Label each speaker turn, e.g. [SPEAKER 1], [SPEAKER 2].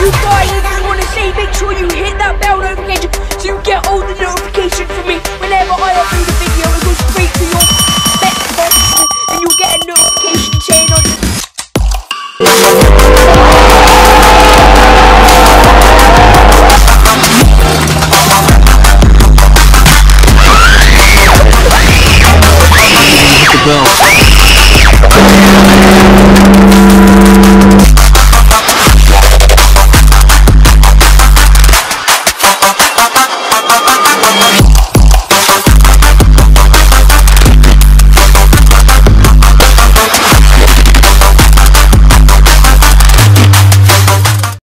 [SPEAKER 1] you guys, I just want to say, make sure you hit that bell notification so you get all the notifications from me whenever I upload a video. It goes straight to your phone and you'll get a notification saying on
[SPEAKER 2] the bell.